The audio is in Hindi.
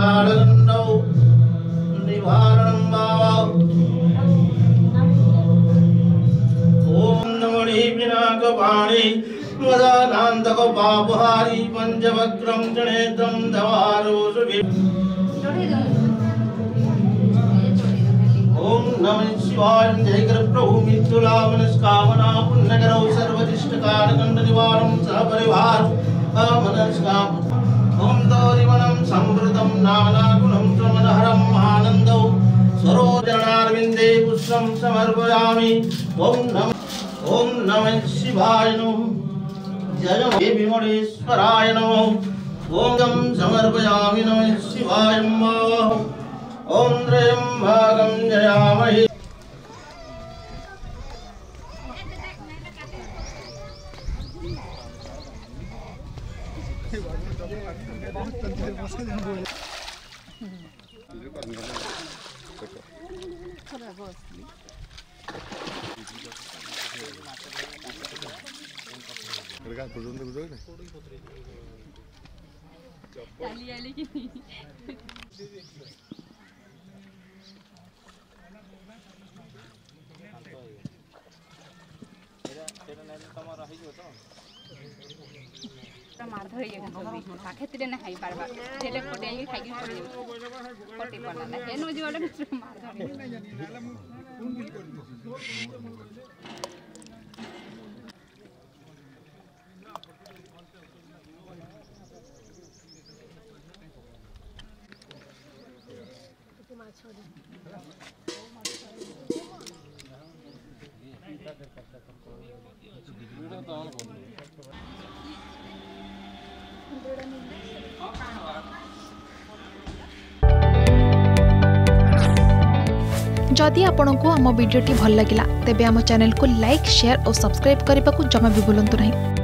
पातालगन्धौ निवारणं भाव ओम नमः विनाकपाणि मदानान्तक पापहारी पंचवक्रं जनेत्रं दवारोषि ओम नमः शिवाय जय कर प्रभु मृदुला मनस्कामना पुण्यकरौ सर्वदिष्टकारकण्ड निवारणं सहपरिवार मनस्काम ओम दौरिवनं संवृतं नानागुणं त्वमनहरं आनन्दौ सरोजनारविन्दे पुष्पं समर्पयामि ओम नमः शिवाय नमः जय विमलेश्वराय नमः ओम गं समर्पयामि नमः शिवाय नमः ओम त्र्यंबकं जयामहे मारधर ये पाखे ना खाई पारबा तेले कोटे खाई पड़े कोटे पड़ना है नो जीवाले मारधर जदि आपंक आम भिडी भल लगा तेब आम चैनल को लाइक शेयर और सब्सक्राइब करने को जमा भी भूलु नहीं।